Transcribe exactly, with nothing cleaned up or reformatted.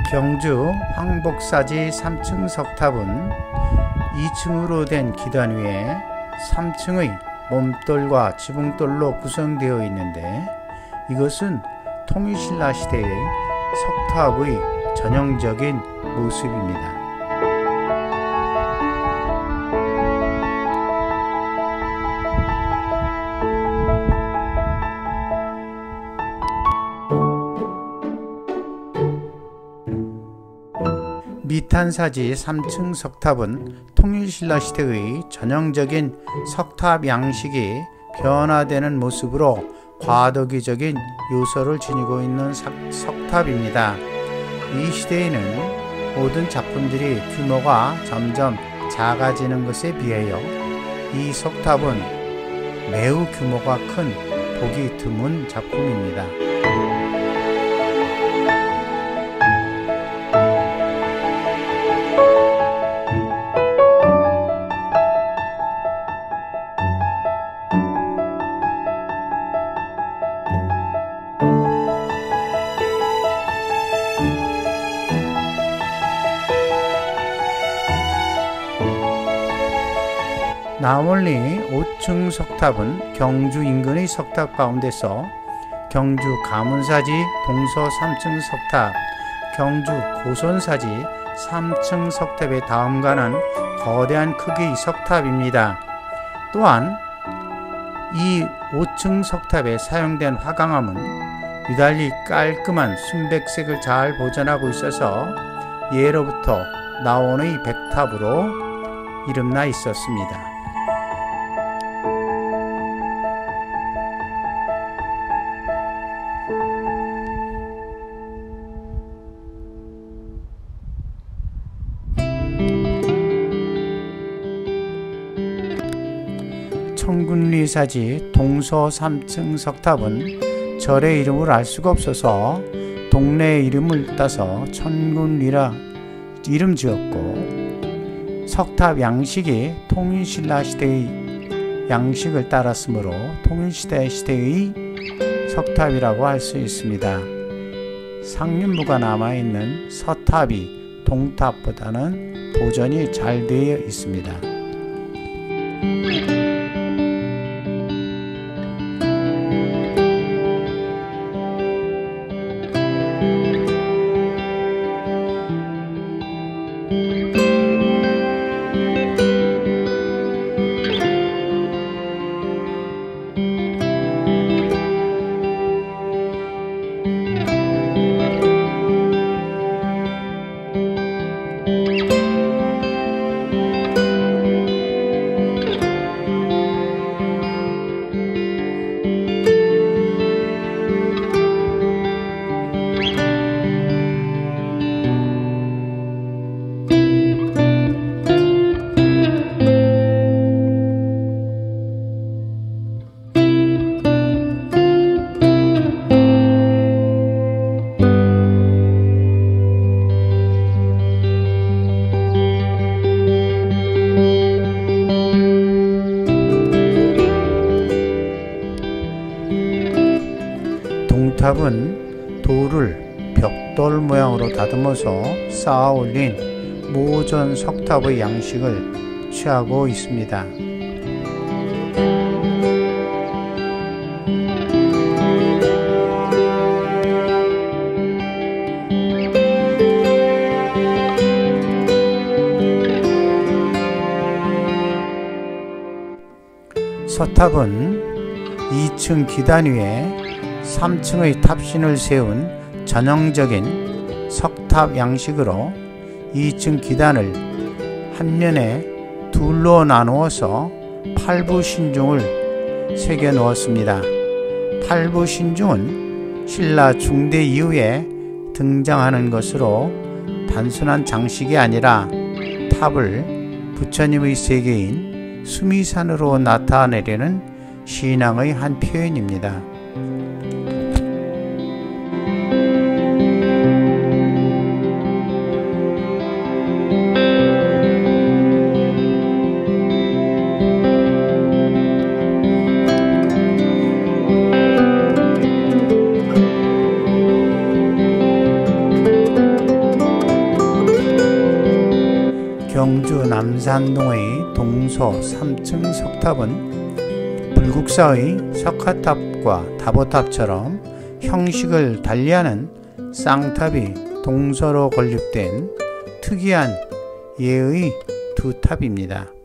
경주 황복사지 삼 층 석탑은 이 층으로 된 기단 위에 삼 층의 몸돌과 지붕돌로 구성되어 있는데, 이것은 통일신라 시대의 석탑의 전형적인 모습입니다. 미탄사지 삼 층 석탑은 통일신라 시대의 전형적인 석탑 양식이 변화되는 모습으로 과도기적인 요소를 지니고 있는 석탑입니다. 이 시대에는 모든 작품들이 규모가 점점 작아지는 것에 비하여 이 석탑은 매우 규모가 큰 보기 드문 작품입니다. 나월리 오 층 석탑은 경주 인근의 석탑 가운데서 경주 가문사지 동서 삼 층 석탑, 경주 고선사지 삼 층 석탑에 다음가는 거대한 크기의 석탑입니다. 또한 이 오 층 석탑에 사용된 화강암은 유달리 깔끔한 순백색을 잘 보존하고 있어서 예로부터 나원의 백탑으로 이름나 있었습니다. 청군리사지 동서 삼 층 석탑은 절의 이름을 알 수가 없어서 동네의 이름을 따서 청군리라 이름 지었고, 석탑 양식이 통일신라 시대의 양식을 따랐으므로 통일시대 시대의 석탑이라고 할 수 있습니다. 상륜부가 남아있는 서탑이 동탑보다는 보존이 잘 되어 있습니다. 동탑은 돌을 벽돌 모양으로 다듬어서 쌓아 올린 모전 석탑의 양식을 취하고 있습니다. 서탑은 이 층 기단 위에 삼 층의 탑신을 세운 전형적인 석탑 양식으로 이 층 기단을 한 면에 둘로 나누어서 팔부신중을 새겨 놓았습니다. 팔부신중은 신라 중대 이후에 등장하는 것으로 단순한 장식이 아니라 탑을 부처님의 세계인 수미산으로 나타내려는 신앙의 한 표현입니다. 마산동의 동서 삼 층 석탑은 불국사의 석화탑과 다보탑처럼 형식을 달리하는 쌍탑이 동서로 건립된 특이한 예의 두 탑입니다.